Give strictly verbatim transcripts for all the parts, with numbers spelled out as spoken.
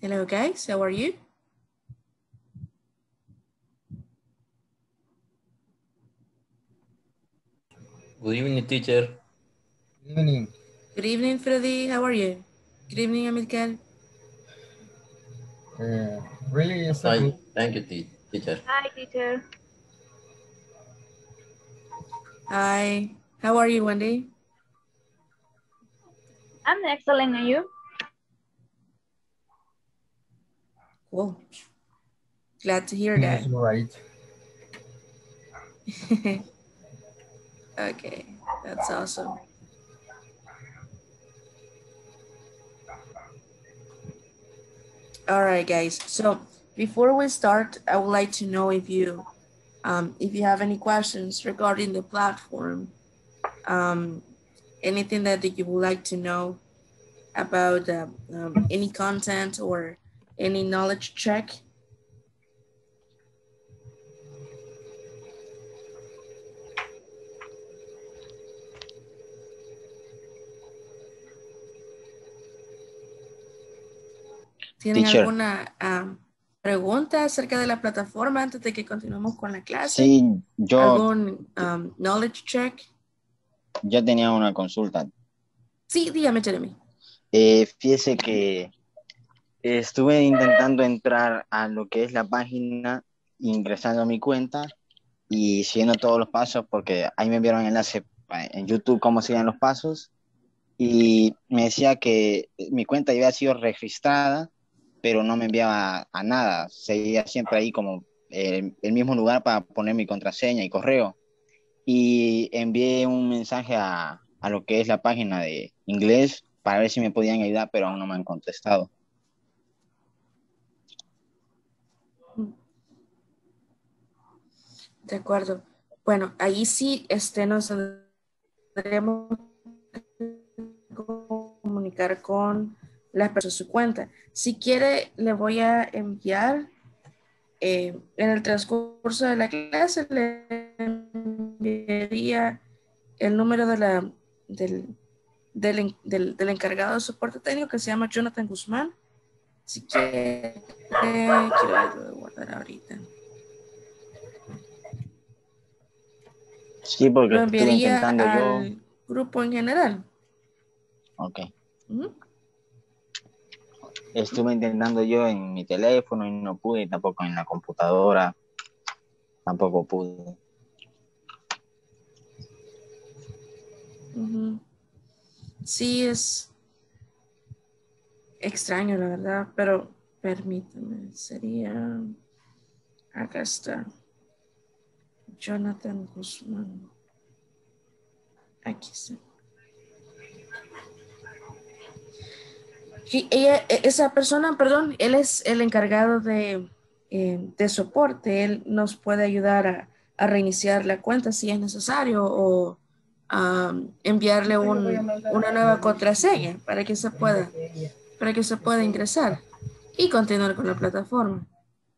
Hello guys, how are you? Good evening, teacher. Good evening. Good evening, Freddy, how are you? Good evening, Amilcar. Uh, really, it's a Hi, good. thank you, te- teacher. Hi, teacher. Hi, how are you, Wendy? I'm excellent, and you? Cool. Glad to hear that. It's right. Okay, that's awesome. All right, guys. So before we start, I would like to know if you, um, if you have any questions regarding the platform, um, anything that you would like to know about uh, um, any content or any knowledge check. ¿Tienen Teacher. alguna um, pregunta acerca de la plataforma antes de que continuemos con la clase? Sí, yo, ¿Algún um, knowledge check? yo tenía una consulta. Sí, dígame, Jeremy. Eh, fíjese que estuve intentando entrar a lo que es la página, ingresando a mi cuenta y siguiendo todos los pasos, porque ahí me enviaron enlace en YouTube cómo siguen los pasos, y me decía que mi cuenta ya había sido registrada, pero no me enviaba a nada, seguía siempre ahí como el, el mismo lugar para poner mi contraseña y correo. Y envié un mensaje a, a lo que es la página de inglés para ver si me podían ayudar, pero aún no me han contestado. De acuerdo. Bueno, ahí sí este, nos tendremos que comunicar con las personas de su cuenta. Si quiere, le voy a enviar eh, en el transcurso de la clase, le enviaría el número de la, del, del, del, del encargado de soporte técnico que se llama Jonathan Guzmán. Si quiere, quiero guardar ahorita. Sí, porque Lo estuve enviaría intentando al yo. grupo en general. Ok. Uh-huh. Estuve intentando yo en mi teléfono y no pude, tampoco en la computadora, tampoco pude. Uh-huh. Sí, es extraño, la verdad, pero permítame, sería, acá está, Jonathan Guzmán, aquí está. Sí, ella, esa persona, perdón, él es el encargado de, eh, de soporte, él nos puede ayudar a, a reiniciar la cuenta si es necesario o um, enviarle un, una nueva contraseña para que se pueda, para que se pueda ingresar y continuar con la plataforma.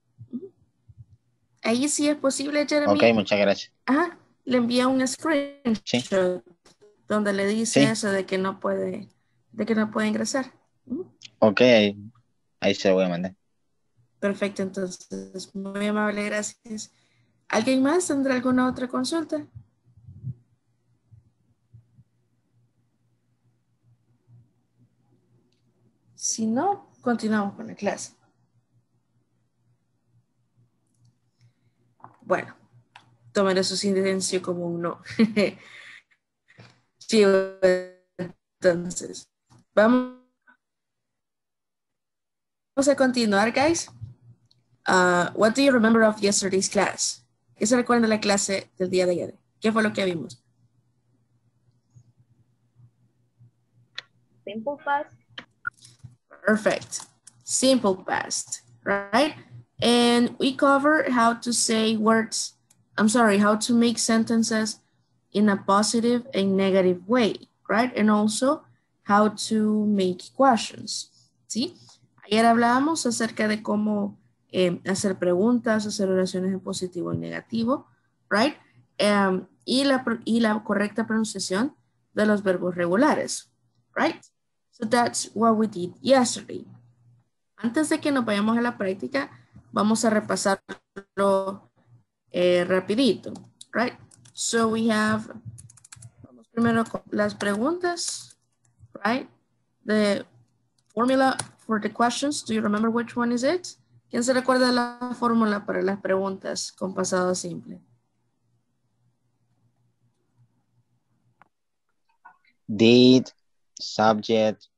Ahí sí es posible, Jeremy. Ok, muchas gracias. Ajá, le envía un screenshot Sí. donde le dice Sí. eso de que no puede, de que no puede ingresar. Ok, ahí, ahí se lo voy a mandar. Perfecto, entonces, muy amable, gracias. ¿Alguien más tendrá alguna otra consulta? Si no, continuamos con la clase. Bueno, tomaré su silencio como un no. Sí, entonces, vamos a continuar, guys. Uh, what do you remember of yesterday's class? ¿Qué se recuerda de la clase del día de ayer? ¿Qué fue lo que vimos? Simple past. Perfect. Simple past, right? And we cover how to say words, I'm sorry, how to make sentences in a positive and negative way, right? And also how to make questions, ¿sí? Ayer hablábamos acerca de cómo eh, hacer preguntas, hacer oraciones en positivo y negativo, right? Um, y, la, y la correcta pronunciación de los verbos regulares, right? So that's what we did yesterday. Antes de que nos vayamos a la práctica, vamos a repasarlo eh, rapidito, right? So we have, vamos primero con las preguntas, right? The formula for the questions, do you remember which one is it? ¿Quién se recuerda la fórmula para las preguntas con pasado simple? Did, subject,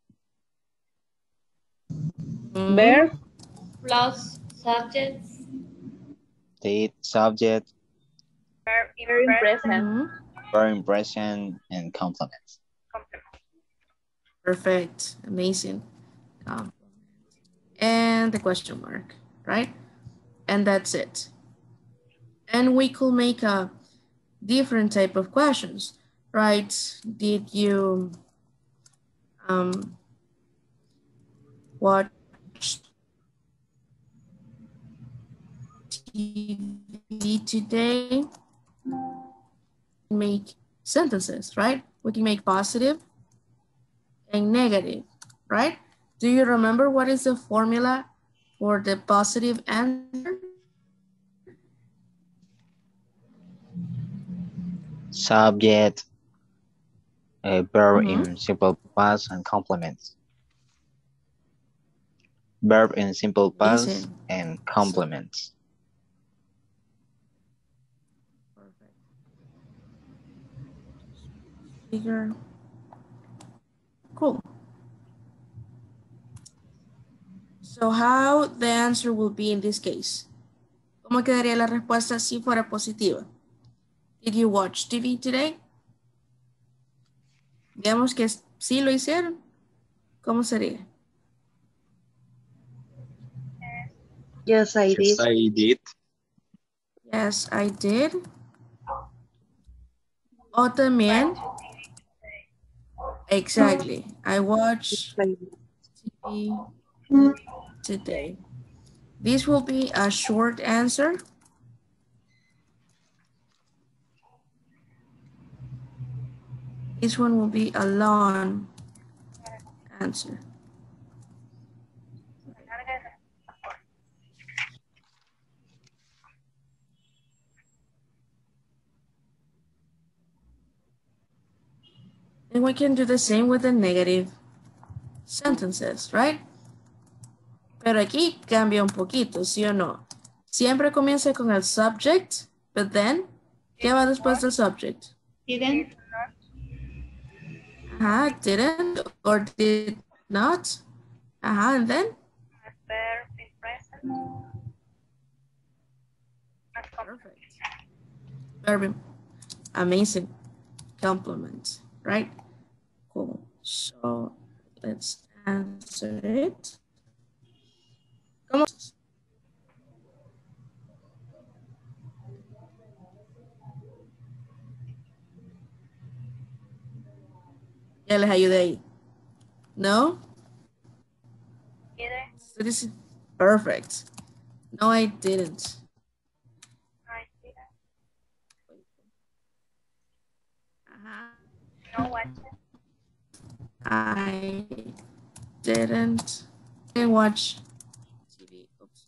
Mm, Verb Plus subjects. did, subject, verb in present. mhm. verb in present, and complements. Perfect, amazing. Um, and the question mark, right? And that's it. And we could make a different type of questions, right? Did you um, watch T V today? Make sentences, right? We can make positive and negative, right? Do you remember what is the formula for the positive answer? Subject, a verb Mhm. in simple past, and complements. Verb in simple past Amazing. and complements. Perfect. Bigger. Cool. So how the answer will be in this case? ¿Cómo quedaría la respuesta si fuera positiva? Did you watch T V today? Digamos que sí lo hicieron. ¿Cómo sería? Yes, I did. Yes, I did. Yes, I did. O también. Exactly. I watched I did. T V today. This will be a short answer. This one will be a long answer. And we can do the same with the negative sentences, right? Pero aquí cambia un poquito, ¿sí o no? Siempre comienza con el subject, but then, ¿qué va después del subject? Didn't. Ajá, didn't or did not. Ajá, and then? Verb in present. Perfect. Very amazing. Compliment, right? Cool. So let's answer it. ¿Cómo? Ya les ayudé ahí. No? Didn't. So this is perfect. No, I didn't. I didn't. Ajá. No watch. I didn't, didn't watch T V. Oops.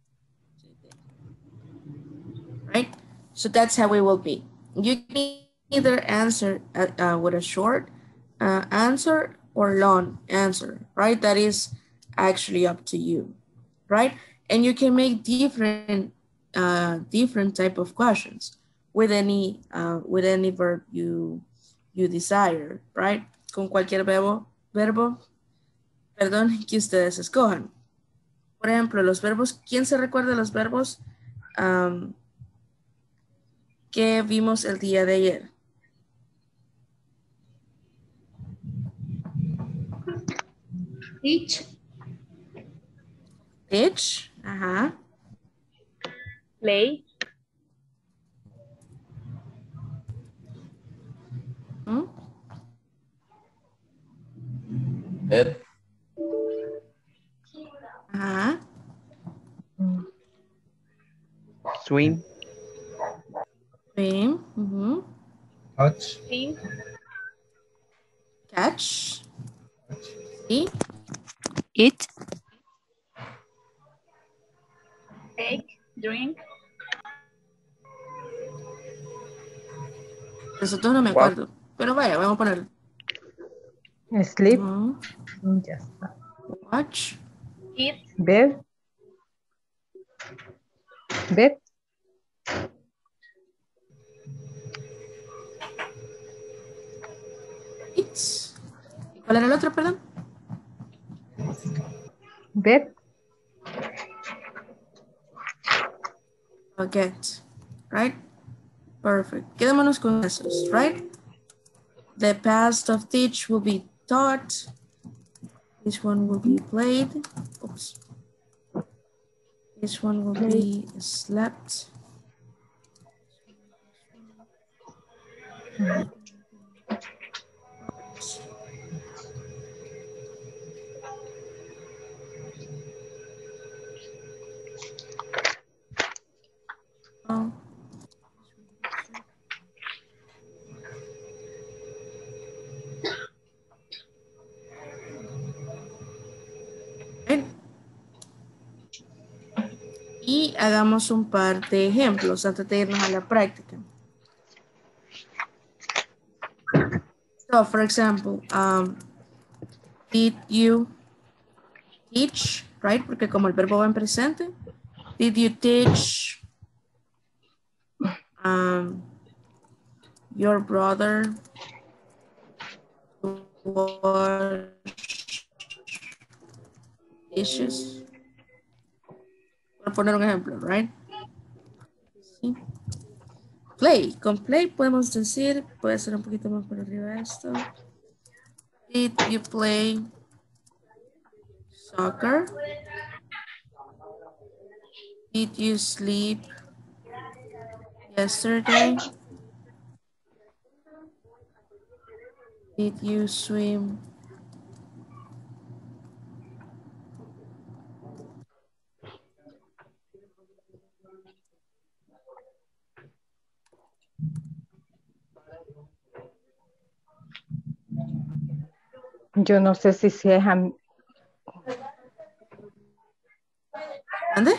Right? So that's how it will be. You can either answer uh, uh, with a short uh, answer or long answer, right? That is actually up to you, right? And you can make different uh, different type of questions with any uh, with any verb you you desire, right? Con cualquier verbo, verbo, perdón, que ustedes escojan. Por ejemplo, los verbos, ¿quién se recuerda de los verbos um, que vimos el día de ayer? Teach. Teach, ajá. Play. ¿Mm? Ed, Ajá. Swim. Swim, ujú. Touch, Sing. Catch. Sí. Eat, Drink. Nosotros no me Wow. acuerdo. Pero vaya, vamos a poner. Sleep. Uh, Ya está. watch. Eat. Bed. Bed. Eats. ¿Y cuál era el otro, perdón? Bed. Forget. Right? Perfect. Quedémonos con esos, right? The past of teach will be taught. This one will be played. Oops. This one will be slept. Oh. Right. Y hagamos un par de ejemplos antes de irnos a la práctica. So, for example, um, did you teach, right? Porque como el verbo va en presente, did you teach um, your brother to wash dishes? Por poner un ejemplo, right? Sí. Play, con play podemos decir, puede ser un poquito más por arriba esto. Did you play soccer? Did you sleep yesterday? Did you swim? Yo no sé si se es a mí. ¿Ande?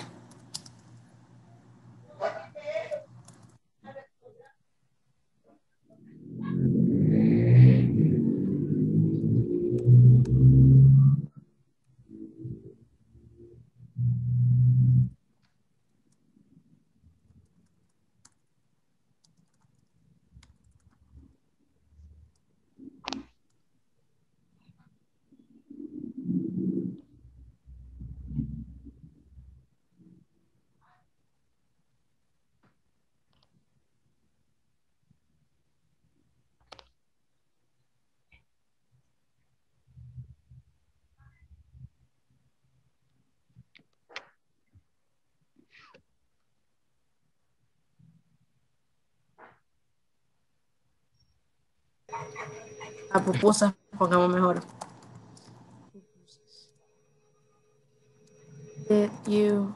A pupusas, pongamos mejor. Did you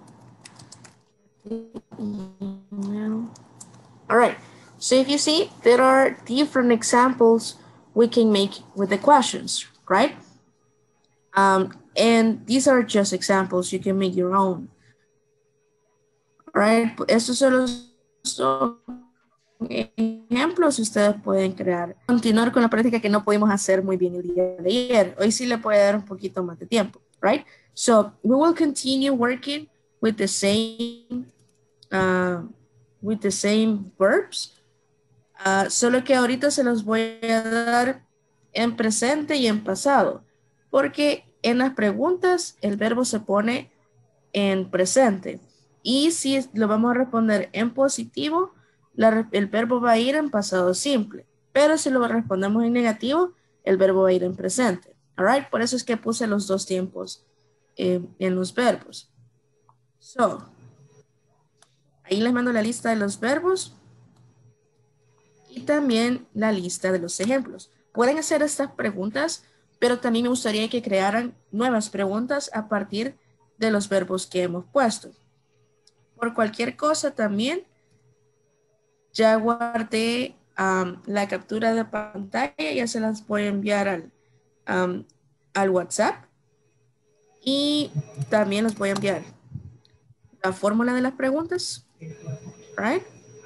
email? All right. So if you see, there are different examples we can make with the questions, right? Um, and these are just examples. You can make your own. All right. Estos solo son ejemplos ustedes pueden crear. Continuar con la práctica que no pudimos hacer muy bien el día de ayer. Hoy sí le puede dar un poquito más de tiempo, right? So we will continue working with the same uh, with the same verbs. Uh, solo que ahorita se los voy a dar en presente y en pasado, porque en las preguntas el verbo se pone en presente y si lo vamos a responder en positivo, La, el verbo va a ir en pasado simple, pero si lo respondemos en negativo, el verbo va a ir en presente. All right? Por eso es que puse los dos tiempos eh, en los verbos. So, ahí les mando la lista de los verbos y también la lista de los ejemplos. Pueden hacer estas preguntas, pero también me gustaría que crearan nuevas preguntas a partir de los verbos que hemos puesto. Por cualquier cosa también, ya guardé um, la captura de pantalla, ya se las voy a enviar al, um, al WhatsApp y también les voy a enviar la fórmula de las preguntas, right?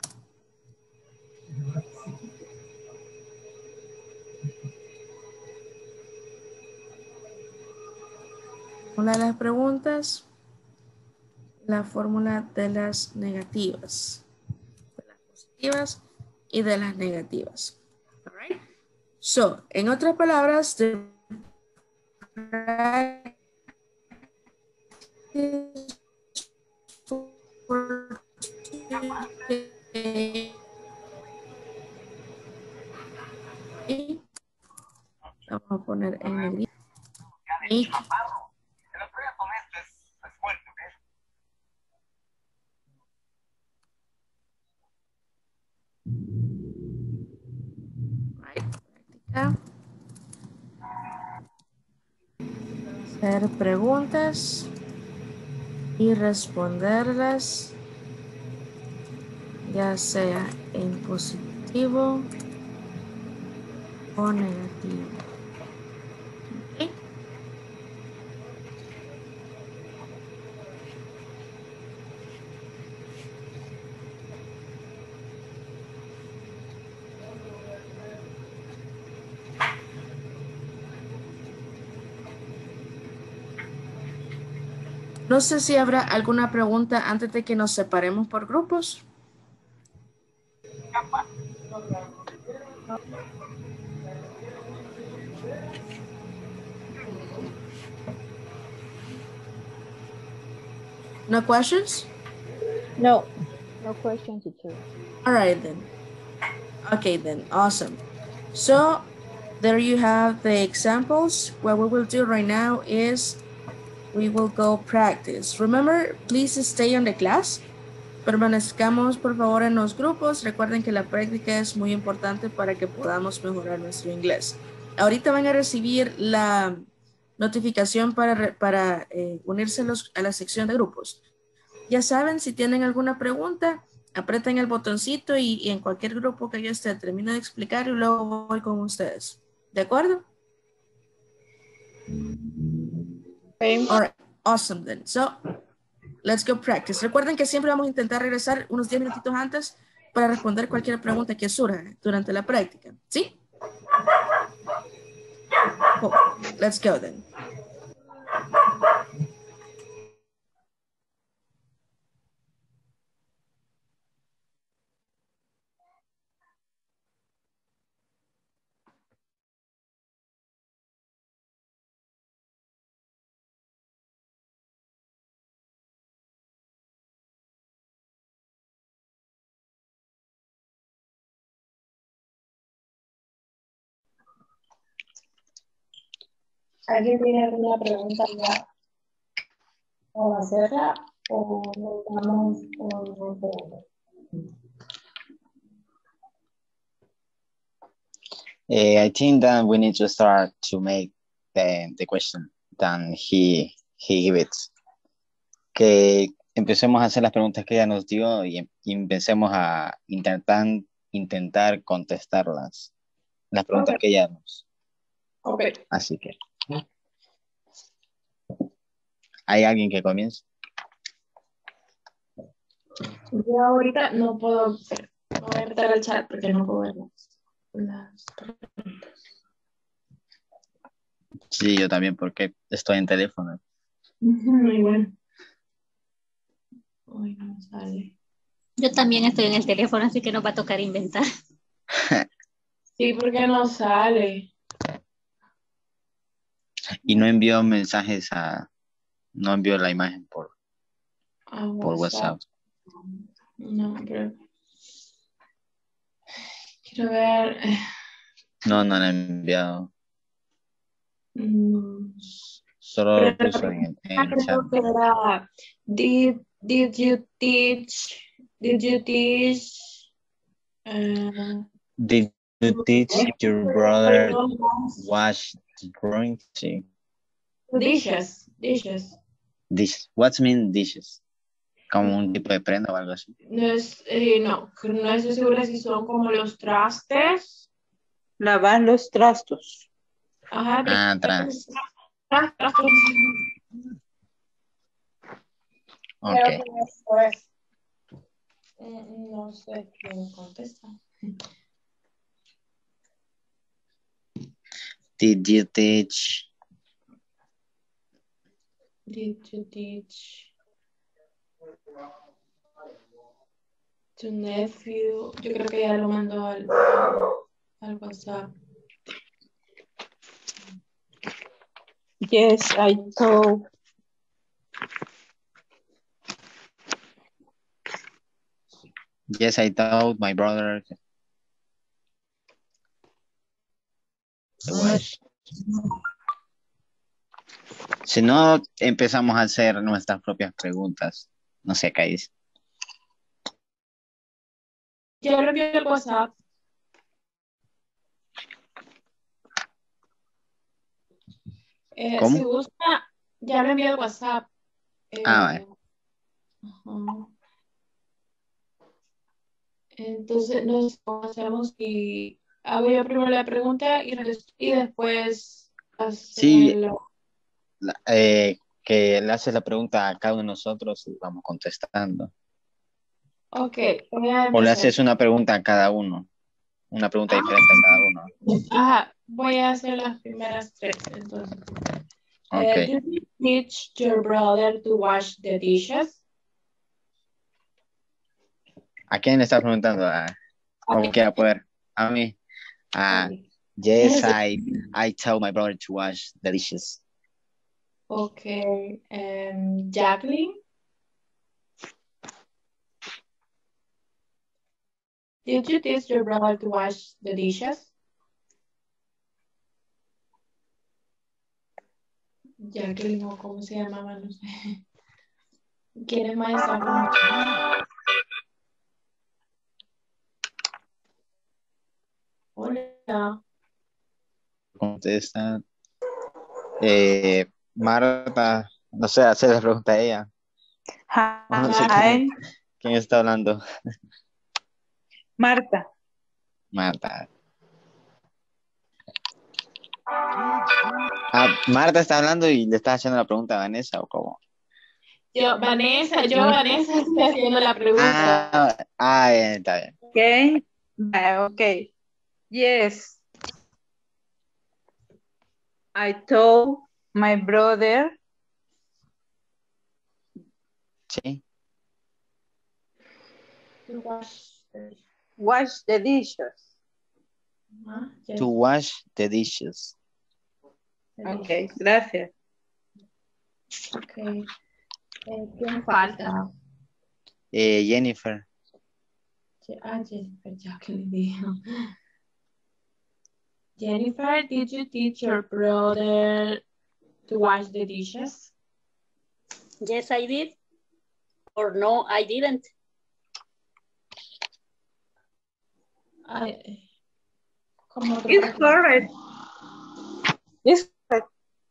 Fórmula de las preguntas, la fórmula de las negativas, de las positivas y de las negativas. All right? So, en otras palabras, the vamos a poner en negrito. Hacer preguntas y responderlas, ya sea en positivo o negativo. ¿Okay? No sé si habrá alguna pregunta antes de que nos separemos por grupos. No questions? No, no question, teacher. All right then. Okay then, awesome. So there you have the examples. What we will do right now is we will go practice. Remember, please stay on the class. Permanezcamos por favor en los grupos. Recuerden que la práctica es muy importante para que podamos mejorar nuestro inglés. Ahorita van a recibir la notificación para, para eh, unirse a, los, a la sección de grupos. Ya saben, si tienen alguna pregunta, aprieten el botoncito y, y en cualquier grupo que yo esté termino de explicar y luego voy con ustedes. ¿De acuerdo? All right, awesome then. So, let's go practice. Recuerden que siempre vamos a intentar regresar unos diez minutitos antes para responder cualquier pregunta que surja durante la práctica. ¿Sí? Cool. Let's go then. ¿Alguien tiene alguna pregunta ya? ¿O hacerla o nos vamos con el segundo? Uh, I think that we need to start to make the, the question that he, he gave it. Que empecemos a hacer las preguntas que ella nos dio y, y empecemos a intentar, intentar contestarlas. Las preguntas okay. que ella nos... Okay. Así que... ¿Hay alguien que comience? Yo ahorita no puedo ver. Voy a meter el chat porque no puedo ver las preguntas. Sí, yo también porque estoy en teléfono. Muy bueno. Uy, no me sale. Yo también estoy en el teléfono, así que nos va a tocar inventar. Sí, porque no sale. Y no envió mensajes a... No envió la imagen por, ah, por WhatsApp. No, pero... Quiero ver... No, no la he enviado. Mm. Solo lo puso en, en el chat. Era, did, did you teach... Did you teach... Uh, did you teach your brother wash the drawing? Sí. Dishes. Dishes. Dishes. What mean dishes? Como un tipo de prenda o algo así. No, es, eh, no, no estoy segura si son como los trastes. Lavar los trastos. Ajá. Ah, tras. Trastos. Creo Ok. que después, mm, no sé quién contesta. Did you teach? Did you teach to nephew? Yo creo que ya lo mandó al, al WhatsApp. Yes, I told. Yes, I told my brother to wash. Si no, empezamos a hacer nuestras propias preguntas. No sé qué dice. Ya lo envié al WhatsApp. Eh, ¿Cómo? Si gusta, ya lo envié al WhatsApp. Eh, Ah, vale. ajá. Entonces nos hacemos y hago yo primero la pregunta y, res- y después Sí, hacen la... la- eh, que le haces la pregunta a cada uno de nosotros y vamos contestando. Ok, voy a O le empezar. haces una pregunta a cada uno. Una pregunta Ah. diferente a cada uno. Ajá, voy a hacer las primeras tres. Entonces, Ok. Eh, did you teach your brother to wash the dishes? ¿A quién le estás preguntando? A, como quiera poder. A mí. Ah, yes, I, I tell my brother to wash the dishes. Okay, um, Jacqueline? Did you teach your brother to wash the dishes? Jacqueline, o cómo se llamaba, no sé. ¿Quién es maestra? Hola. Contesta. Eh, Marta, no sé, hacer la pregunta a ella. O no sé quién, Hi, quién está hablando. Marta. Marta. Ah, Marta está hablando y le está haciendo la pregunta a Vanessa, ¿o cómo? Yo, Vanessa, yo, Vanessa, estoy haciendo la pregunta. Ah, ah, bien, está bien. Okay. Uh, okay. Yes. I told my brother Sí. To wash the- wash the dishes. Ah, yes, To wash the dishes. the Okay, dishes. gracias. Okay. Eh, ¿Quién falta? Eh, Jennifer. Ah, Jennifer, Jacqueline dijo. Jennifer, did you teach your brother to wash the dishes? Yes, I did. Or no, I didn't. I, ¿cómo que It's correct. It's correct.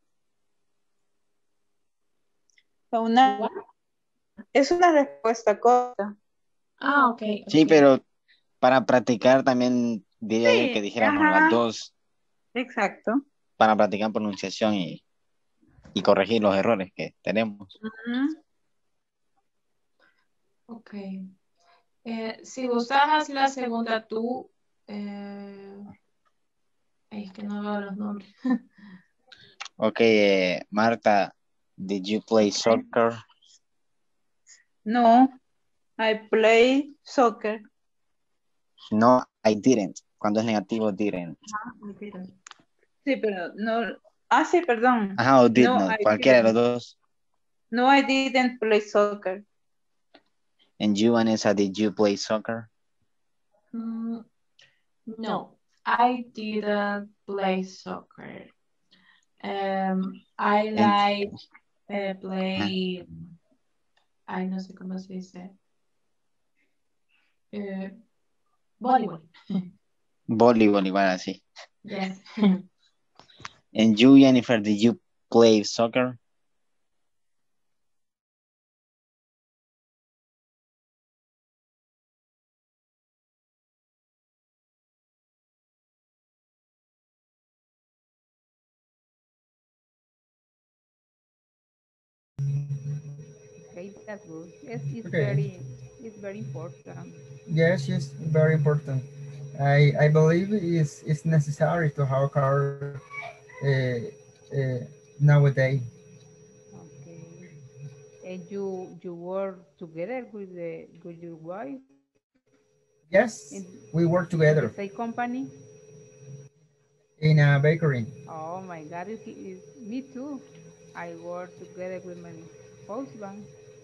Una, What? es una respuesta corta. Ah, ok. Sí, ok. pero para practicar también diría yo que Sí, dijéramos ajá. las dos Exacto. para practicar pronunciación y, y corregir los errores que tenemos. Ujú. Ok. Eh, si gustas, haz la segunda tú. Eh, ay, es que no veo los nombres. Ok, eh, Marta, did you play soccer? No, I play soccer. No, I didn't. Cuando es negativo, didn't. Sí, pero no. Ah, sí, perdón. Ajá, o did No, not. I Cualquiera de los didn't. dos. No, I didn't play soccer. And you, Vanessa, did you play soccer? Mm, no, I didn't play soccer. Um, I like uh, play, ay, no sé cómo se dice. Eh, voleibol. Voleibol, igual así. Yes. And you, Jennifer, did you play soccer? Ok, Okay, that's good. It's, it's Okay. very, it's very important. Yes, it's very important. I I believe it's it's necessary to have a car uh, uh, nowadays. Okay. And you you work together with the with your wife Yes, in, we work in the together same company? in a bakery. Oh my God, it, it, me too. I work together with my husband.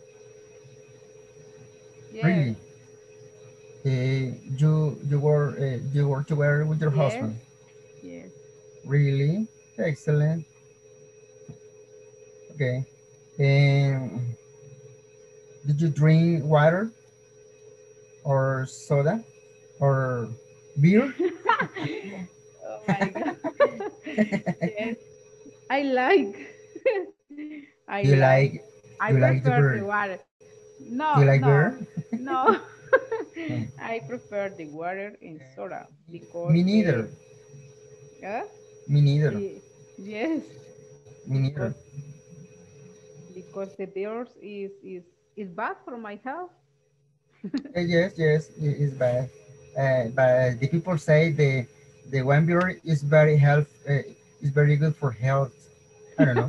Yes, Really? Uh, you you work uh, you work together with your yes, husband? yes. Really? Excellent. Okay. And did you drink water or soda or beer? Oh my God. Yes, I like. I You like. like I you like the prefer the beer? water. Do you No, like no, beer? no. Hmm. I prefer the water and soda because Me the neither. uh, Me neither. Ye- yes, Me because neither. because the beers is is is bad for my health. Uh, yes, yes, it is bad. Uh, but the people say the the one beer is very health uh, is very good for health. I don't know.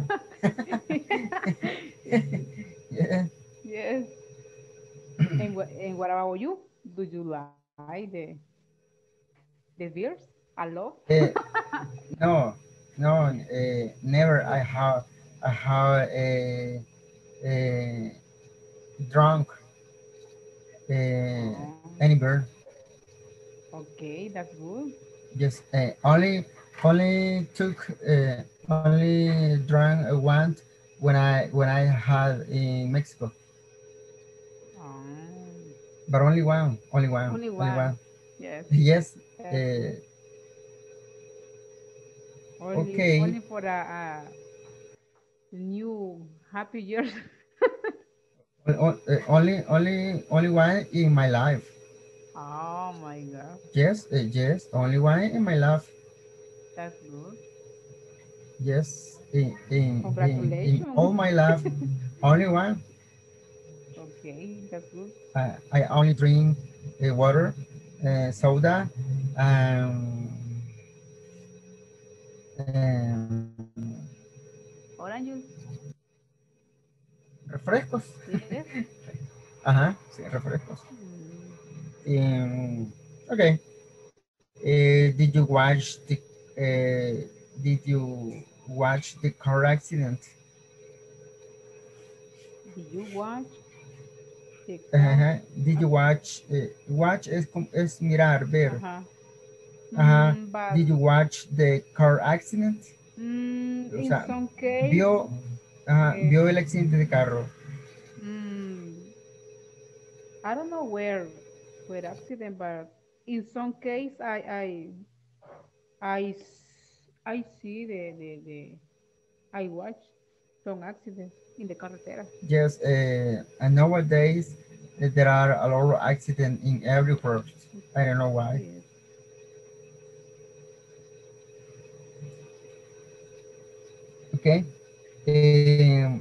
Yeah. Yes. And what and what about you? Do you like the the beers a lot? Uh, no, no, uh, never. I have I have a, a drunk uh, Oh, any beer. okay, that's good. Just uh, only only took uh, only drank one when I when I had in Mexico, Um, but only one, only one, only only one. one. Yes, Yes. that's good. Uh, Only okay. only for a, a new happy years. O- o- uh, only only only one in my life. Oh my God, Yes. Uh, yes. Only one in my life. that's good. Yes. In in in, in all Congratulations. my life, only one. Okay, that's good. I, I only drink uh, water, uh, soda, and, and Orange juice. refrescos. Yes. Ajá, sí, refrescos. Mm. Um, okay. Uh, did you watch the uh, Did you watch the car accident? Did you watch the car? Ajá. Did you watch? Uh, watch es, com- es mirar, ver. Uh-huh. Ajá. Mm, but Did you watch the car accident? mm, O in sea, some case, vio, ajá, uh, vio el accidente de carro. mm, I don't know where where accident, but in some case, I I I s- I see the the, the I watch some accidents in the carretera. Yes, uh, and nowadays uh, there are a lot of accidents in everywhere. I don't know why. Yes. Okay. Um,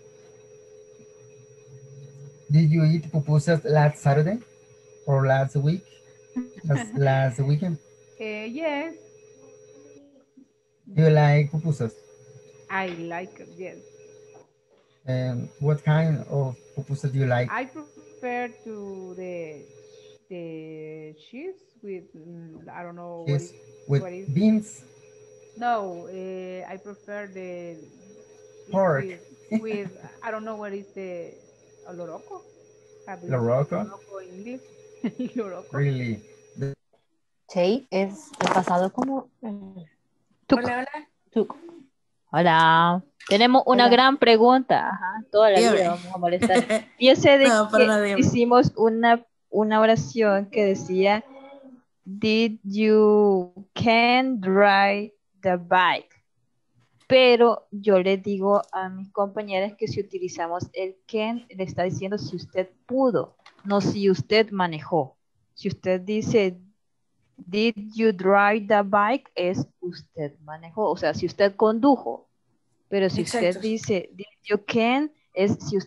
did you eat pupusas last Saturday or last week? Last, last weekend? Uh, yes, Do you like pupusas? I like it. Yes, And what kind of pupusas do you like? I prefer to the the cheese with mm, I don't know what Cheese is with what is beans, no. Uh, I prefer the cheese pork, with with I don't know what is the loroco. Have you loroco? loroco in English? Loroco. Really? The- Sí, es el pasado como eh, tuc, Hola, hola. tuc. Hola. Tenemos una Hola. gran pregunta. Ajá, toda la Dígame. vida vamos a molestar. Fíjese de No, para que nada, dígame. hicimos una, una oración que decía, Did you can ride the bike? Pero yo le digo a mis compañeras que si utilizamos el can, le está diciendo si usted pudo, no si usted manejó. Si usted dice, did you drive the bike, es usted manejó, o sea, si usted condujo. Pero si usted Exacto. dice, did you can, es si usted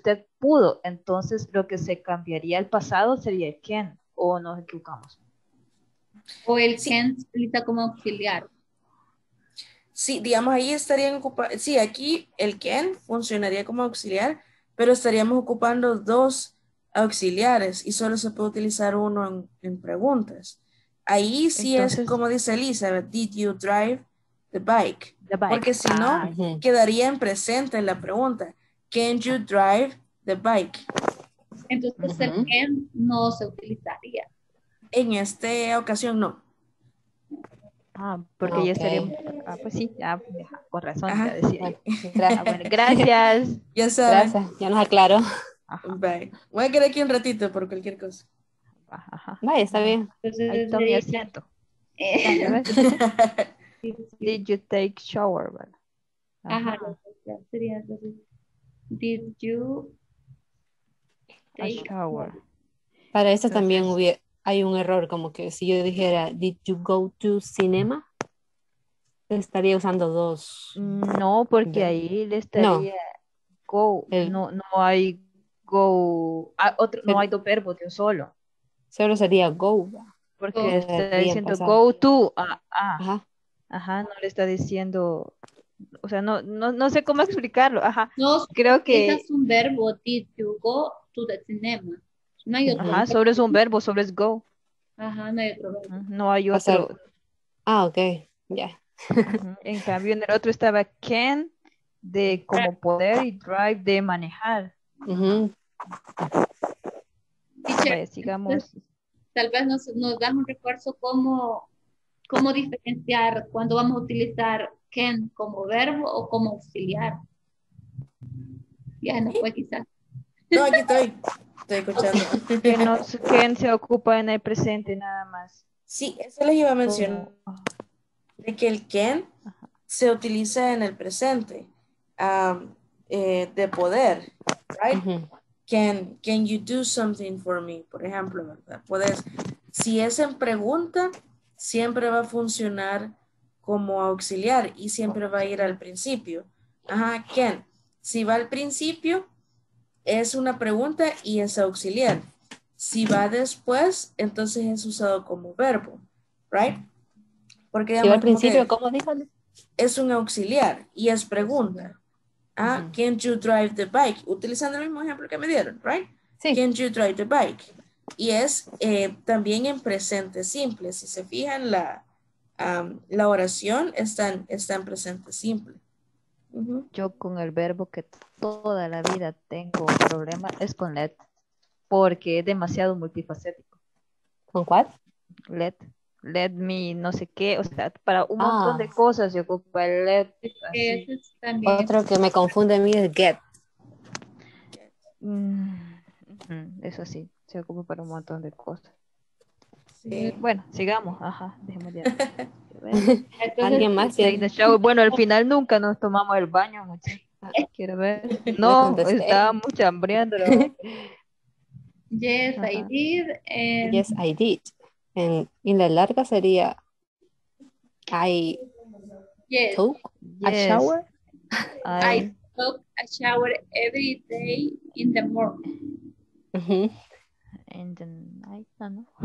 pudo. Entonces, lo que se cambiaría al pasado sería el can, o nos equivocamos. O el Sí, can se utiliza como auxiliar. sí, digamos, ahí estarían ocupando, sí, aquí el can funcionaría como auxiliar, pero estaríamos ocupando dos auxiliares y solo se puede utilizar uno en, en preguntas. Ahí sí es Entonces, como dice Elizabeth, did you drive the bike? the bike. Porque si no, Ah, Ujú. quedaría en presente en la pregunta. Can you drive the bike? Entonces el Ujú. can no se utilizaría. En esta ocasión no. ah, porque ya Ok. estaríamos. Ah, pues sí, ya, ya, con razón, Ajá. ya decía Bueno, yo. Ah, gra- bueno, gracias. Ya saben. gracias, ya nos aclaró. Ajá, Bye. Voy a quedar aquí un ratito por cualquier cosa. ajá, ajá. Vaya, está Ajá. bien. Ahí Entonces tome sería, asiento. eh, ¿Ya ves? sí, sí. Did you take shower, ¿verdad? Ajá, Ajá. ya sería entonces. Did you A take shower. Para eso también Entonces, hubie- hay un error, como que si yo dijera, did you go to cinema? Estaría usando dos. no, porque ¿Ve? ahí le No, estaría go. el, No, no hay go. Ah, otro, no hay dos verbos de un solo. solo sería go, ¿va? Porque está Quedaría en diciendo pasado. go to. Ah, ah. Ajá. Ajá, no le está diciendo. O sea, no, no, no sé cómo explicarlo. Ajá. No, Creo ese que. es un verbo. Did you go to the cinema? No hay otro Ajá, verbo. solo es un verbo, solo es go. Ajá, no hay otro verbo. Ujú, no hay Pasar. otro. Ah, ok, ya. Ujú. En cambio, en el otro estaba can de como poder y drive de manejar. Ujú. Teacher, Vaya, entonces, sigamos. tal vez nos, nos das un refuerzo cómo, cómo diferenciar cuando vamos a utilizar can como verbo o como auxiliar. Ya no fue quizás. No, aquí estoy. Estoy escuchando. Que no, can se ocupa en el presente nada más. Sí, eso les iba a mencionar. Como, ah, De que el can ajá. se utiliza en el presente. um, eh, de poder. Right? Ujú. Can, can you do something for me? Por ejemplo, ¿verdad? Puedes, si es en pregunta, siempre va a funcionar como auxiliar y siempre va a ir al principio. Ajá, can. Si va al principio, es una pregunta y es auxiliar. Si va después, entonces es usado como verbo. Right? Porque Si va digamos al como principio, que ¿cómo dijo? es un auxiliar y es pregunta. Ah, Ujú. can't you drive the bike? Utilizando el mismo ejemplo que me dieron, right? Sí. Can't you drive the bike? Y es eh, también en presente simple. Si se fijan, la, um, la oración está en, está en presente simple. Ujú. Yo con el verbo que toda la vida tengo problema es con let, porque es demasiado multifacético. ¿Con cuál? Let, let me, no sé qué, o sea, para un montón Ah, de cosas se ocupa el let, Ese así. es también. otro que me confunde a mí es get. Mm, ujú, eso sí, se ocupa para un montón de cosas. Sí. Bueno, sigamos, ajá, dejemos de hablar. A ver. Entonces, ¿Alguien más Take the tiene? shower. Bueno, al final nunca nos tomamos el baño, muchachos. Quiero ver. Le No, contesté. estábamos chambreando. yes, I Ajá. did. And Yes, I did. En, en la larga sería I yes, took a Yes, shower. I I, took a shower every day in the morning. Ujú. and then I don't know.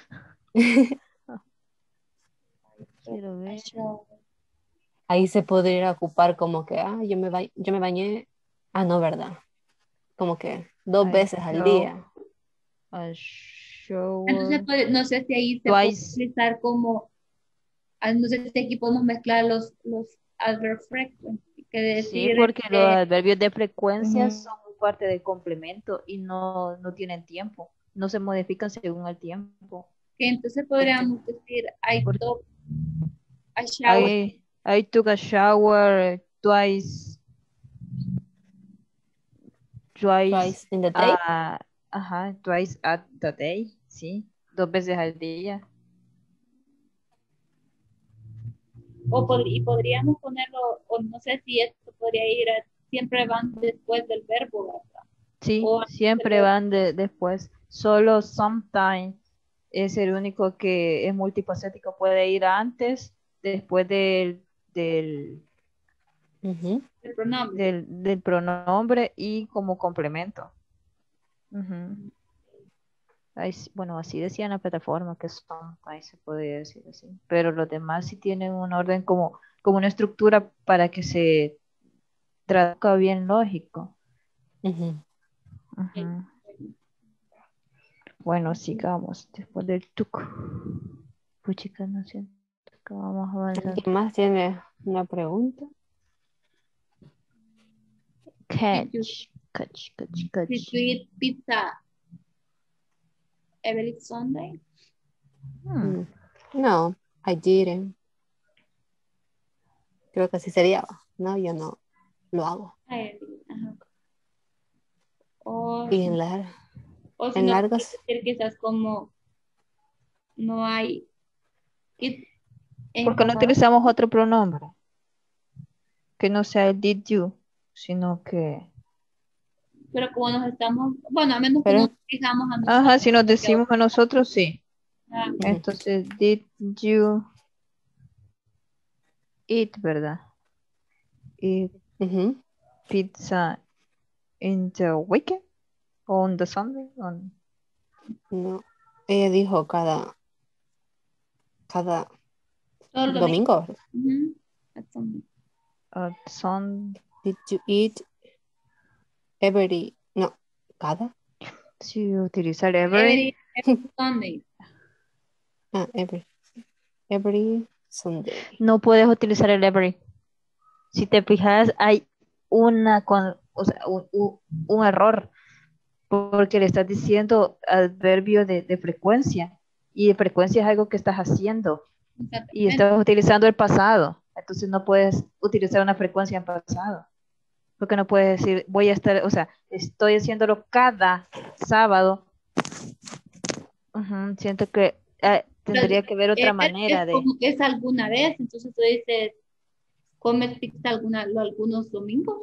Quiero A ver. shower. Ahí se podría ocupar como que, ah, yo me, ba- yo me bañé. Ah, no, ¿verdad? Como que dos I veces al took día. a shower Entonces, pues, no sé si ahí se puede twice. utilizar como, ah, no sé si aquí podemos mezclar los, los adverb frequent, que Sí, decir, porque los este, adverbios de frecuencia Ujú. son parte del complemento y no, no tienen tiempo. No se modifican según el tiempo. que entonces podríamos decir, I Porque took a shower I, I took a shower twice, twice, Twice in the day. ah, ajá, twice at the day, sí, dos veces al día. o pod- y podríamos ponerlo, o no sé si esto podría ir, a- siempre van después del verbo, ¿verdad? Sí, O antes del siempre verbo. van de, después. Solo sometimes es el único que es multifacético. Puede ir antes, después del, del, Ujú. El pronombre. del, del pronombre y como complemento. Ujú. Ahí sí- bueno, así decía en la plataforma que son, ahí se podría decir así. Pero los demás sí tienen un orden como, como una estructura para que se traduzca bien lógico. Ujú. Ujú. Bueno, sigamos después del tuco. Puchica, no siento que vamos avanzando. ¿Alguien más tiene una pregunta? Did you, Catch, catch, catch, catch. did you eat pizza every Sunday? Hmm. Mm. No, I didn't. Creo que así sería. No, yo no lo hago. Ay, ajá. O, Y en, lar- o si en no, largos, decir quizás como no hay it en ¿Por qué no pasado, utilizamos otro pronombre? Que no sea el did you, sino que... pero como nos estamos, bueno, a menos que pero nos fijamos a nosotros. Ajá, si nos decimos a nosotros, sí. Ah, ujú, Entonces, did you eat, ¿verdad? Eat ujú. pizza in the weekend? On the Sunday? On... No. Ella dijo cada, cada todo el domingo. domingo. ¿Verdad? Ujú. That's Sunday. Uh, sun... Did you eat every? No, cada. Si utiliza el every, Every, every Sunday. Ah, every. Every Sunday. no puedes utilizar el every. Si te fijas, hay una con, o sea, un, un- un error, porque le estás diciendo adverbio de, de frecuencia, y de frecuencia es algo que estás haciendo, y Exactamente. estás utilizando el pasado, entonces no puedes utilizar una frecuencia en pasado, porque no puedes decir, voy a estar, o sea, estoy haciéndolo cada sábado. Ujú, siento que eh, tendría que haber otra Ever manera es de... como que es alguna vez, entonces tú dices, ¿comes pizza alguna, lo- algunos domingos?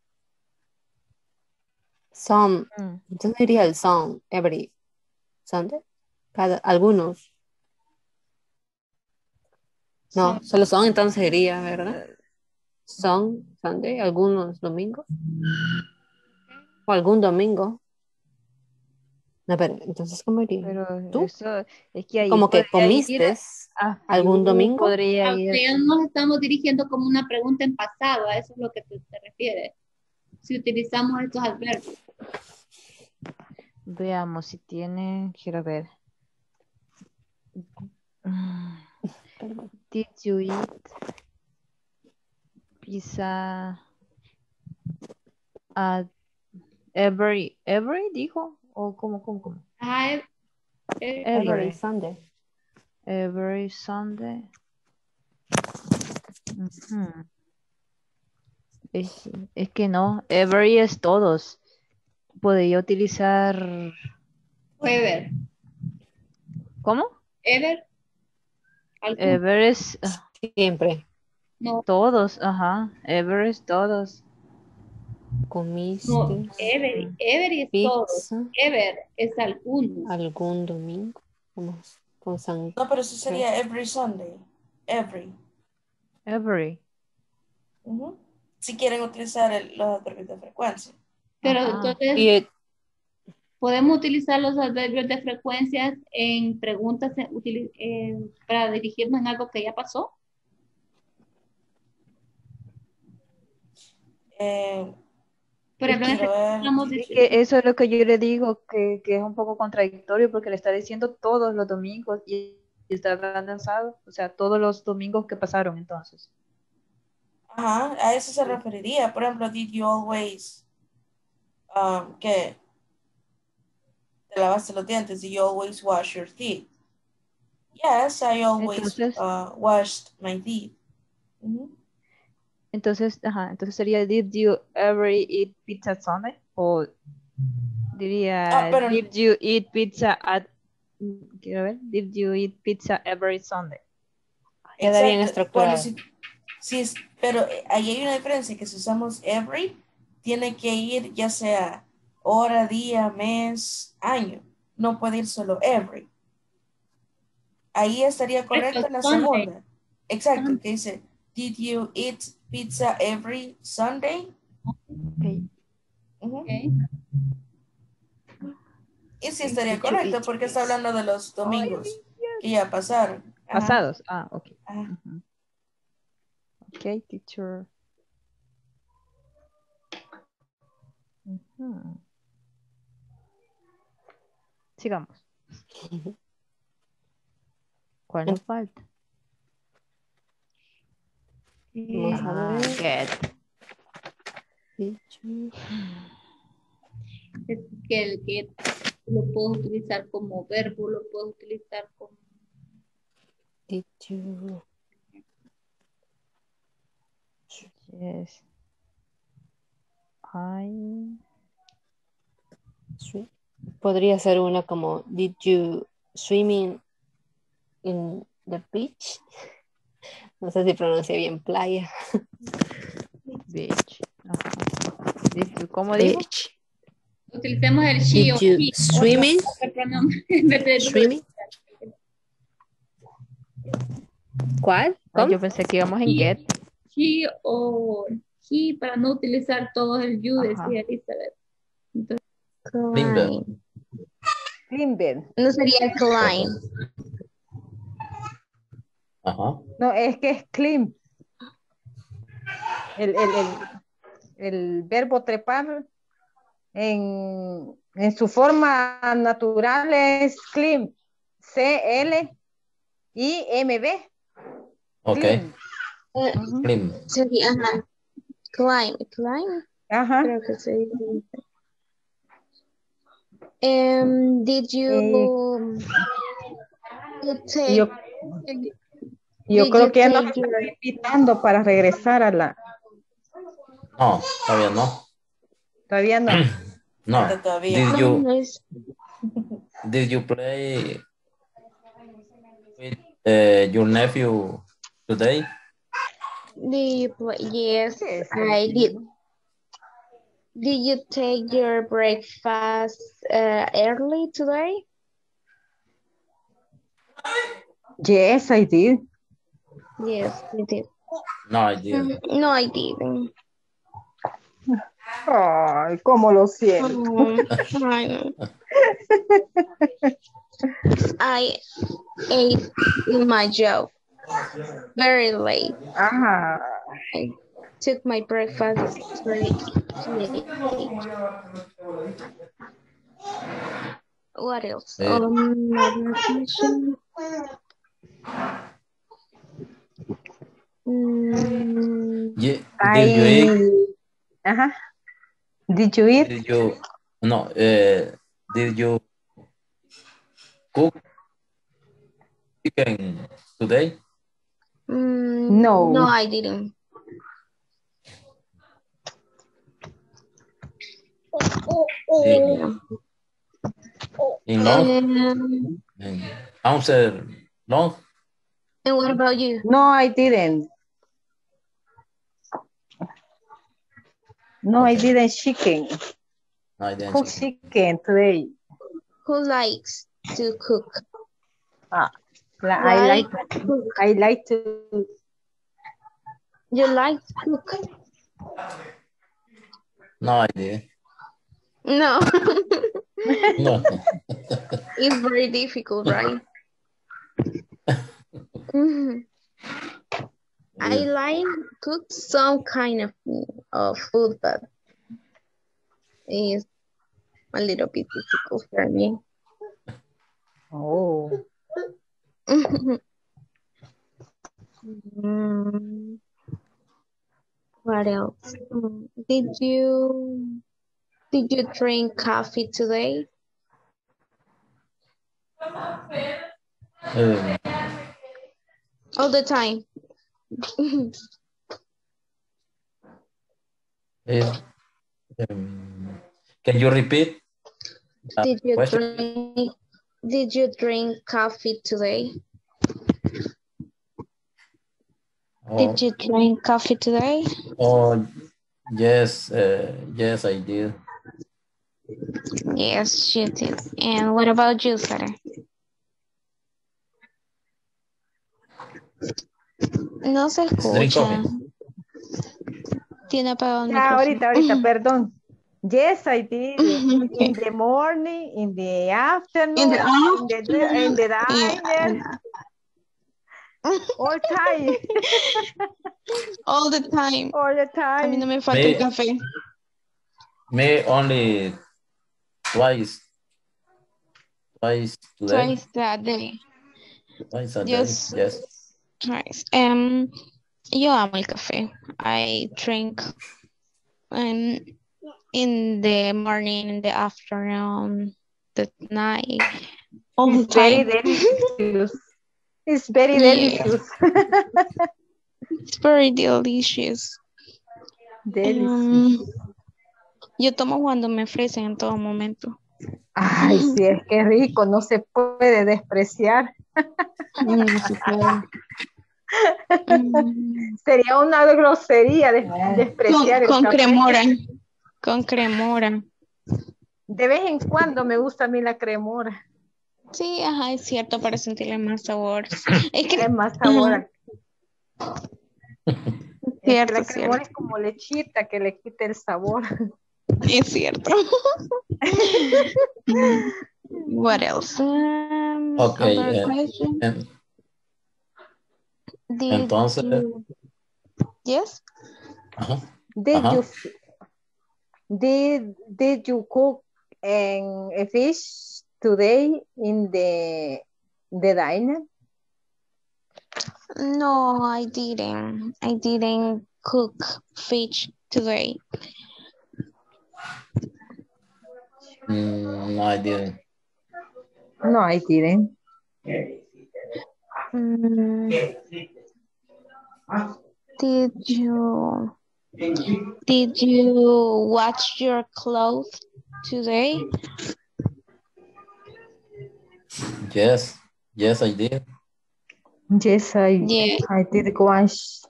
Some. Mm. Yo diría el some. Every Sunday. Cada, algunos. No, Son- solo son, entonces diría, ¿verdad? Son Sunday, algunos domingos. O algún domingo. No, pero entonces, ¿cómo iría? Pero ¿Tú? eso es que ahí Como que podría ir comiste a algún few, domingo. podría Ah, ir. ya nos estamos dirigiendo como una pregunta en pasado, a eso es lo que te, te refieres. Si utilizamos estos adverbios. Veamos si tiene, quiero ver. Mm, Did you eat pizza at every, every dijo? ¿O cómo, cómo, cómo? Ajá, es- es- Every Every, Sunday. every Sunday. Ujú. Es, es que no, every es todos. Podría utilizar, ever. ¿cómo? Ever. Algún- Ever es ah, Siempre. no, todos, ajá. Ever es todos. Comiste no, ever. Ever es todo. pizza Ever es algunos. algún domingo. Vamos con San. No, pero eso sería every Sunday. Every. Every. Ujú. Si quieren utilizar el- los adverbios de frecuencia. Pero Ajá. entonces Y eh, podemos utilizar los adverbios de frecuencias en preguntas en- utili- eh, para dirigirnos en algo que ya pasó. Eh, Por ejemplo, en quiero este ver. estamos Es diciendo, que eso es lo que yo le digo, que, que es un poco contradictorio porque le está diciendo todos los domingos y, y está hablando en sábado, o sea, todos los domingos que pasaron entonces. Ajá, a eso se referiría. Por ejemplo, did you always, um, que te lavaste los dientes? Did you always wash your teeth? Yes, I always Entonces, uh, washed my teeth. Ujú. entonces, ajá, entonces sería did you ever eat pizza Sunday? O diría Ah, pero did you eat pizza at quiero ver, did you eat pizza every Sunday? queda bien exacto. Bueno, estructurado. sí, sí, es- pero eh, ahí hay una diferencia que si usamos every, tiene que ir ya sea hora, día, mes, año. No puede ir solo every. Ahí estaría correcta la Sunday. segunda. Exacto, que dice, did you eat pizza every Sunday? Okay. Ujú. Okay. Y sí estaría correcto porque está hablando de los domingos que ya pasaron. Ajá. Pasados. Ah, ok. Ajá. Ujú. Ok, teacher. Ujú. Sigamos. ¿Cuál nos falta? Vamos a Ah, ver. get. Teacher. Es que el get lo puedo utilizar como verbo, lo puedo utilizar como... Teacher. Yes. I... Swi- Podría ser una como, did you swimming in the beach? No sé si pronuncié bien playa. Beach. Ajá. Did you- ¿Cómo digo? Beach. Utilicemos el she o Did you he. swimming? Otro pronombre en vez de Swimming? ¿Cuál? Ah, ¿Cómo? yo pensé que íbamos en He, get. he o he para no utilizar todo el you, Ajá. decía Elizabeth. Entonces, Climb. Climber. No sería climb. Ajá. No, es que es climb. El, el, el, el verbo trepar en, en su forma natural es climb. C L I M B. Ok. Climb. Eh, Ujú. Climb. sería, ajá. Climb. Climb. Ajá. Creo que se dice. Um, did Y, you, you y take, yo, yo did creo you que ya nos take están your, invitando para regresar a la... No, todavía no. Todavía no. No. Falta todavía. Did no, you no es, did you play with uh, your nephew today? did you play, yes, Sí, I did. sí. Did you take your breakfast uh, early today? Yes, I did. Yes, I did. No, I didn't. Mm, no, I didn't. Ay, cómo lo siento. Um, I know. I ate in my job very late. Ajá. I took my breakfast very late. What else? Eh, Um, another question. Mm, ye- I... did you eat? Ajá. Did you eat? Did you no? Uh, did you cook chicken today? mm, No. no, I didn't. Did you? In long? Um, And answer long? and what about you? No, I didn't. No, I Okay. didn't chicken. No, I didn't. Cook chicken today. Who likes to cook? Ah, la- I Why like cook? I like to. You like to cook? No, I didn't. No. No. It's very difficult, right? Mhm. I like cook some kind of, of food, but it's a little bit difficult for me. Oh. Mm, what else? Mm, Did you did you drink coffee today? Um, All the time. is, um, can you repeat the Did you question? drink did you drink coffee today? Oh, Did you drink coffee today? oh, yes, uh, yes, I did. Yes, you did. And what about you, Sarah? No se Drink escucha. coffee. Tiene apagado el Ya, ahorita, micrófono. ahorita, perdón. Yes, I did. In Okay. the morning, in the afternoon, In the in the, in the Yeah. diner, all time, All the time. all the A mí no time. me falta el Me, café. me only twice, twice today, Twice that day. twice a day. Just Yes. twice. Um, yo amo el café. I drink um, in the morning, in the afternoon, the night, all the It's very time. delicious. It's very Yeah, delicious. it's very delicious. Delicious. Um, yo tomo cuando me ofrecen en todo momento. Ay, sí, es que rico, no se puede despreciar. No se puede. Mm, Sería una grosería de- despreciar Con, el con café. cremora. Con cremora. De vez en cuando me gusta a mí la cremora. Sí, ajá, es cierto, para sentirle más sabor. Es que, Es más sabor. ajá, a- Es que cierto, la cremora cierto. es como lechita que le quita el sabor. Es cierto. What else? Um, Ok, other eh, question. en- Did entonces, you, yes? ajá, Did you ajá. did did you cook um, a fish today in the the diner? No, I didn't. I didn't cook fish today. Mm, no, I didn't. No, I didn't. Mm, did you did you wash your clothes today? Yes, yes, I did. Yes, I Yeah, I did wash.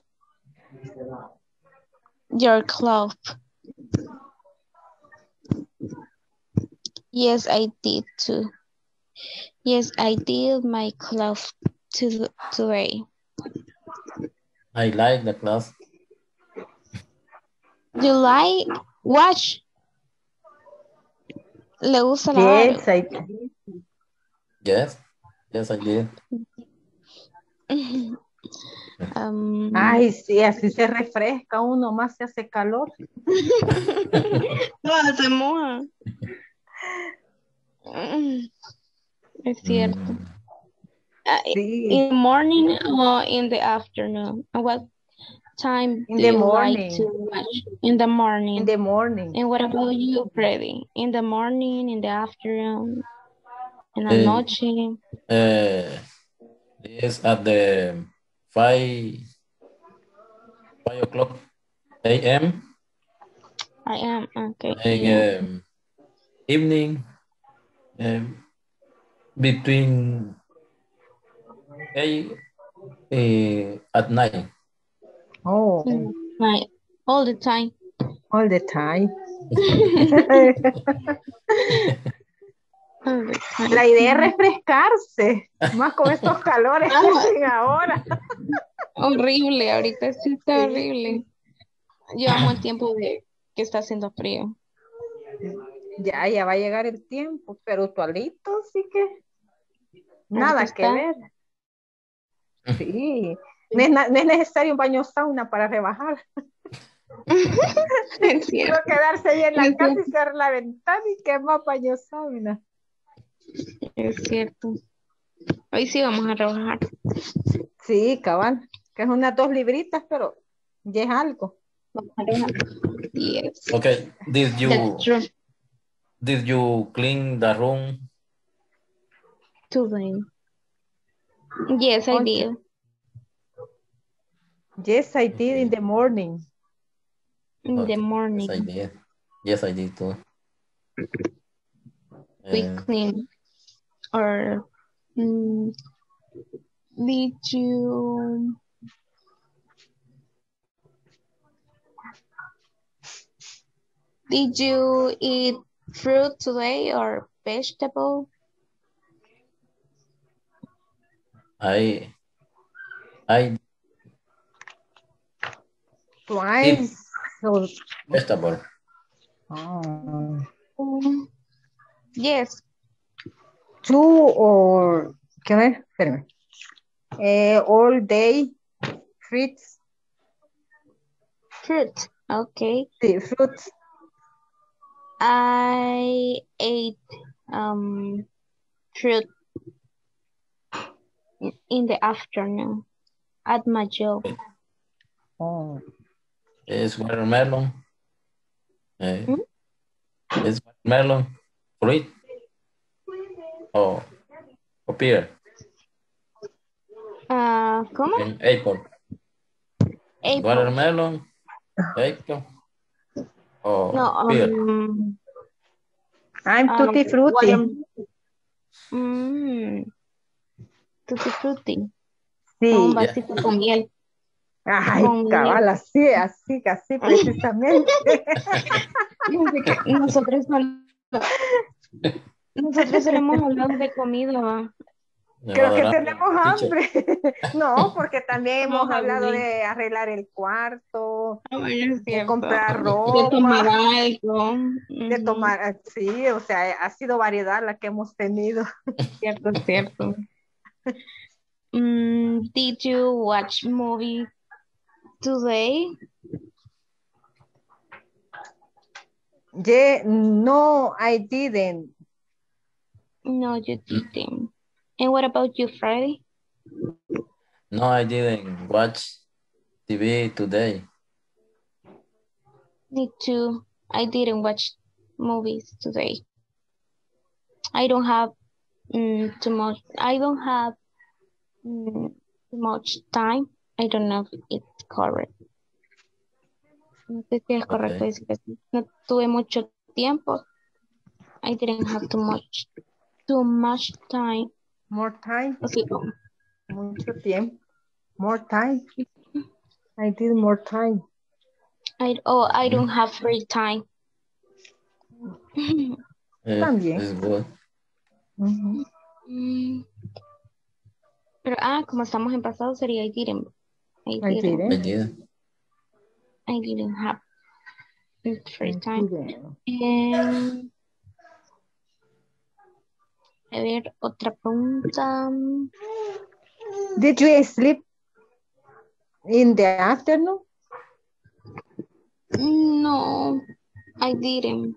your clothes. Yes, I did too. Yes, I did my clothes to today. I like the class. You like wash? Le gusta lavar. Yes, I did. Yes, yes, I did. Um, Ay, sí, así se refresca uno, más se hace calor. no, se moja. Mm, Es cierto. Mm, Uh, Sí, in the morning or in the afternoon? And what time in do the you like to morning. watch? In the In morning. the morning. And what about you, Freddy? In the morning, in the afternoon, en la eh, noche? eh, it's at the five five o'clock a m I am, okay. in Yeah. um, evening um, between eight uh, at night. Oh, Mm, Right. All the time. all the time. All the time. La idea es refrescarse, más con estos calores que hacen ahora. Horrible, ahorita sí está Sí. horrible. Yo amo el tiempo de que está haciendo frío. Ya, ya va a llegar el tiempo, pero actualito sí que nada Ahorita que está. ver. Sí, no es, na- no es necesario un baño sauna para rebajar. Es Quiero cierto. quedarse ahí en la Es casa y cierto. cerrar la ventana y que más baño sauna. Es cierto. Hoy sí vamos a trabajar. Sí, cabal, que es unas dos libritas, pero ya es algo. Vamos a trabajar. Yes. Okay, did you That's true. did you clean the room? Today. Yes, I Oh, did. yes, I did in Okay. the morning. In the Okay. Yes, I morning. did. Yes, I did too. We Uh, clean. Or mm, did you did you eat fruit today or vegetable? I I eat Twice. So, vegetable. Oh. Um, yes. Two or, ¿qué ver? Espérame. Eh, all day fruits. Fruit. Okay. Sí, fruits. I ate um fruit in the afternoon at my job. Oh. Es watermelon. Eh, Hmm? es watermelon. Fruit. O o pear. Ah, ¿cómo? En apple. Apple. Watermelon. Apple. O No, pear. um, I'm um, tutti frutti. water, mm, tutti frutti. Con un Sí. Yeah. vasito con miel. Ay, Con cabal, miel. así, así, así precisamente. Fíjense que nosotros, no- nosotros solo hemos hablado de comida, ¿va? Me va Creo a que dar hambre, tenemos teacher. hambre. No, porque también hemos Vamos a hablado ver. de arreglar el cuarto, Ah, bueno, es de cierto. comprar De tomar ropa, algo. de Ujú. tomar, sí, o sea, ha sido variedad la que hemos tenido. Cierto, cierto. Mm, did you watch movie today? Yeah, no, I didn't. No, you didn't. And what about you, Friday? No, I didn't watch T V today. Me too. I didn't watch movies today. I don't have mm, too much. I don't have mm, too much time. I don't know if it's correct. No sé si es correcto Okay. decir así. No tuve mucho tiempo. I didn't have too much, too much time. More time, Así como. mucho tiempo. More time. I did more time. I, oh, I don't Mm. have free time. Eh, También. it's good. Ujú. Mm, Pero, ah, como estamos en pasado, sería I didn't. I I didn't. I didn't. did. I didn't have free I time. didn't. Em, a ver, otra pregunta. Did you sleep in the afternoon? No, I didn't.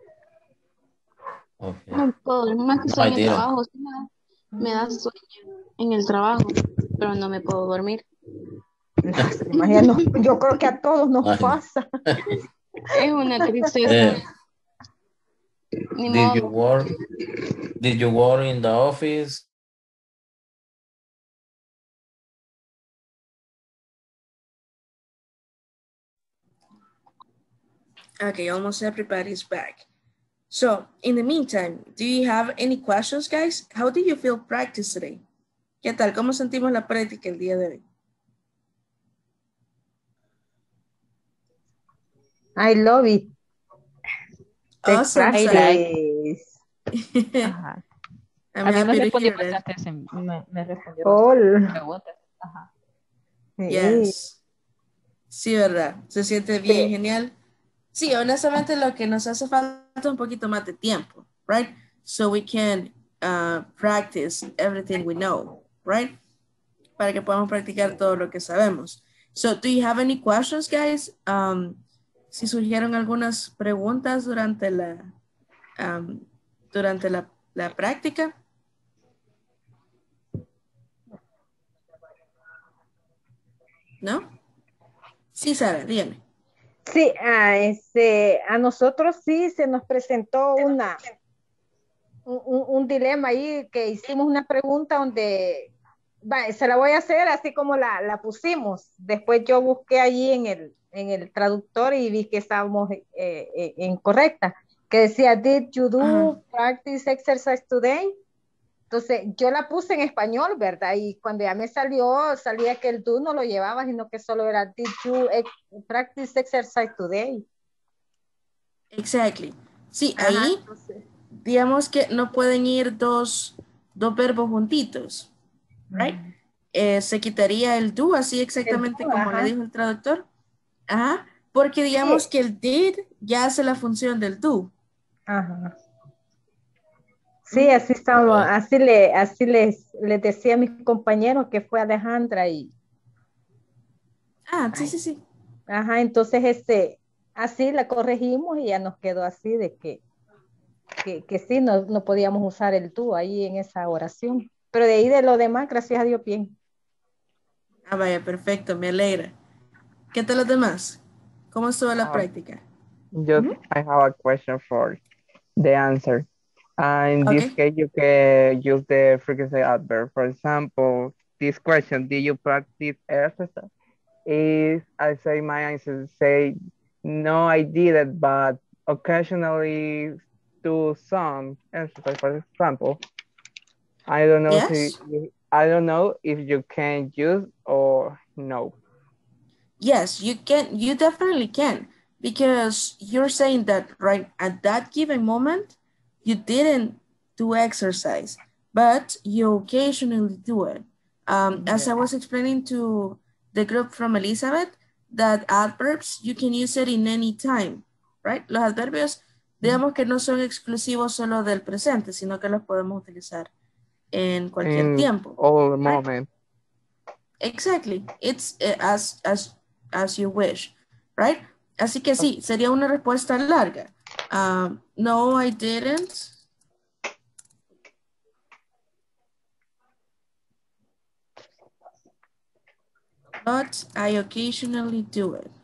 Okay. No puedo, no es que No, estoy I en el didn't. trabajo, sí me da, me da sueño en el trabajo, pero no me puedo dormir. Lástima, ya no, yo creo que a todos nos Ay, no. pasa. Es una tristeza. Eh, Ni did you modo. work? Did you work in the office? Okay, almost everybody's back. So, in the meantime, do you have any questions, guys? How did you feel practice today? ¿Qué tal? ¿Cómo sentimos la práctica el día de hoy? I love it. Take Awesome, I Sarah. like. Ajá. I'm A mí me happy to respondió hear that. bastante, se- me, me respondió All. bastantes preguntas. Ajá. Sí. Yes. Sí, ¿verdad? Se siente bien, Sí. genial. Sí, honestamente lo que nos hace falta es un poquito más de tiempo, right? So we can uh, practice everything we know, right? Para que podamos practicar todo lo que sabemos. So, do you have any questions, guys? Um, si surgieron algunas preguntas durante la, um, durante la, la práctica. ¿No? Sí, Sara, dígame. Sí, a, este, a nosotros sí se nos presentó una, un, un- un dilema ahí que hicimos una pregunta donde, va, se la voy a hacer así como la, la pusimos. Después yo busqué allí en el, en el traductor y vi que estábamos eh, eh, incorrecta, que decía, did you do Ajá. practice exercise today? Entonces, yo la puse en español, ¿verdad? Y cuando ya me salió, salía que el do no lo llevaba, sino que solo era did you ex- practice exercise today? Exactly. Sí, Ajá, ahí, entonces, digamos que no pueden ir dos, dos verbos juntitos, right? Eh, se quitaría el do, así el exactamente do, como le ajá. dijo el traductor. Ajá. Porque digamos que el did ya hace la función del do. Ajá. Sí, así estamos, así le, así les, les decía a mis compañeros que fue Alejandra y. Ah, sí, sí, sí. Ajá, entonces este, así la corregimos y ya nos quedó así de que, que, que sí, no, no podíamos usar el tú ahí en esa oración. Pero de ahí de lo demás, gracias a Dios, bien. Ah, vaya, perfecto, me alegra. ¿Qué tal los demás? ¿Cómo estuvo la Um, práctica? just Ujú. I have a question for the answer. Uh, in this Okay. case, you can use the frequency adverb. For example, this question, did you practice exercise? Is I say my answer say no, I didn't, but occasionally do some exercise. For example, I don't know Yes. if I don't know if you can use or no. Yes, you can. You definitely can, because you're saying that right at that given moment, you didn't do exercise, but you occasionally do it. Um, as I was explaining to the group from Elizabeth, that adverbs you can use it in any time, right? Los adverbios, digamos que no son exclusivos solo del presente, sino que los podemos utilizar en cualquier In tiempo. all Right? moment. Exactly. It's uh, as as as you wish, right? Así que sí, sería una respuesta larga. Um, no, I didn't. But I occasionally do it.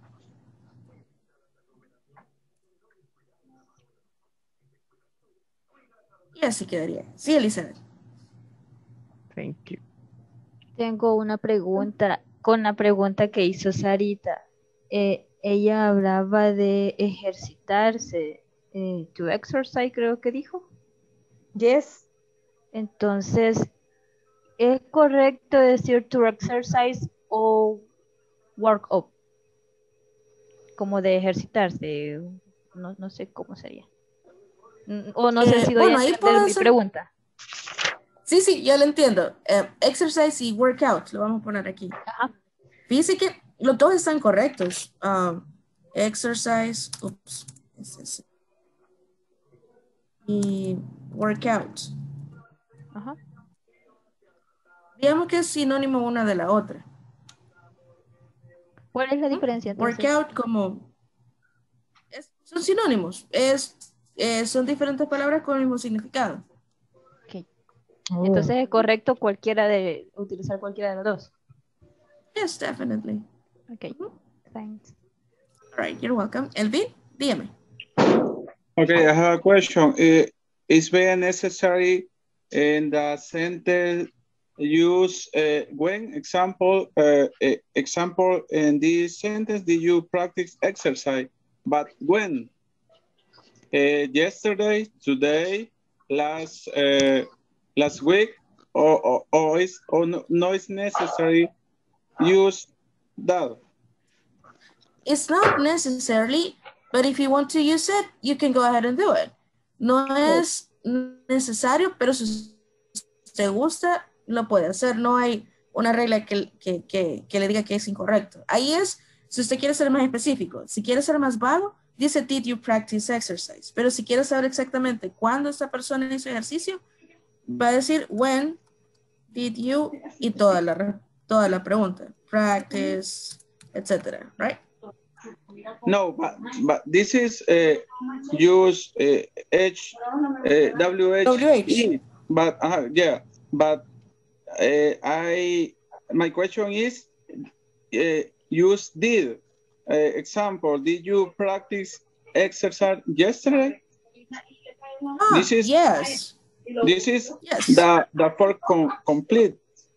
Y así quedaría. Sí, Elizabeth. Thank you. Tengo una pregunta con la pregunta que hizo Sarita. Eh, ella hablaba de ejercitarse, eh, to exercise creo que dijo. Yes. Entonces, ¿es correcto decir to exercise o work up? Como de ejercitarse, no, no sé cómo sería. Mm, O no sé Eh, si doy a bueno, ahí puedo entender mi hacer. pregunta. Sí, sí, ya lo entiendo. Eh, exercise y workout, lo vamos a poner aquí. Ajá. Fíjese que los dos están correctos. Um, exercise, ups, es ese. Y workout. Ajá. Digamos que es sinónimo una de la otra. ¿Cuál es la diferencia entonces? Workout como es- son sinónimos, es, eh, son diferentes palabras con el mismo significado. Ok. Oh. Entonces es correcto cualquiera de utilizar cualquiera de los dos. Yes, definitely. Ok. Thanks. All right, you're welcome. Elvin, dígame. Okay, I have a question. Uh, is very necessary in the sentence use uh, when example uh, uh, example in this sentence did you practice exercise? But when? Uh, yesterday, today, last uh, last week, or or, or is or no, no is necessary use that. It's not necessarily, but if you want to use it, you can go ahead and do it. No es necesario, pero si te gusta, lo puede hacer. No hay una regla que, que, que, que le diga que es incorrecto. Ahí es, si usted quiere ser más específico, si quiere ser más vago, dice, did you practice exercise? Pero si quiere saber exactamente cuándo esta persona hizo ejercicio, va a decir, when did you, y toda la, toda la pregunta. Practice, etcétera, right? No, but but this is uh, use uh, H uh, W H E. But uh, yeah, but uh, I my question is uh, use did. Uh, example, did you practice exercise yesterday? Ah, this is yes. This is yes. the the for com complete.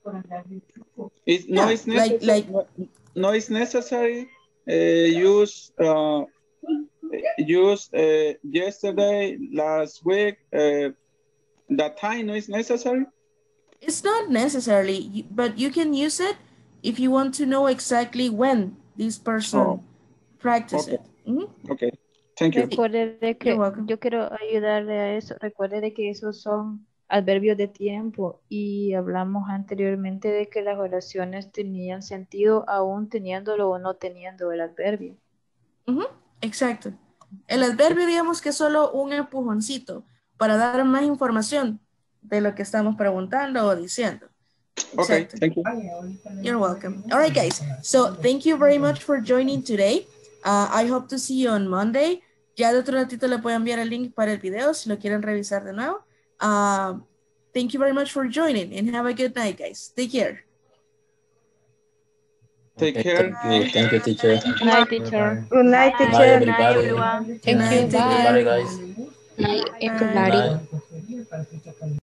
It no Yeah, is like necessary. like No is necessary. Uh, use uh, use uh, yesterday, last week. Uh, that time no is necessary. It's not necessarily, but you can use it if you want to know exactly when this person Oh, practiced okay. it. Mm-hmm. Okay, thank you. Recuerde de que yo quiero ayudarle a eso. Recuerde de que esos son adverbios de tiempo y hablamos anteriormente de que las oraciones tenían sentido aún teniéndolo o no teniendo el adverbio. Ujú, exacto. El adverbio, digamos que es solo un empujoncito para dar más información de lo que estamos preguntando o diciendo. Okay, Exacto. thank you. You're welcome. All right, guys. So thank you very much for joining today. Uh, I hope to see you on Monday. Ya de otro ratito le puedo enviar el link para el video si lo quieren revisar de nuevo. Uh, thank you very much for joining and have a good night, guys. Take care. Take Okay, care. Thank you, thank you, teacher. Good night, teacher. Good night, Bye, teacher. everybody. Thank Good you. night, take Bye. care. Everybody, guys. Night, Bye. Good everybody. night.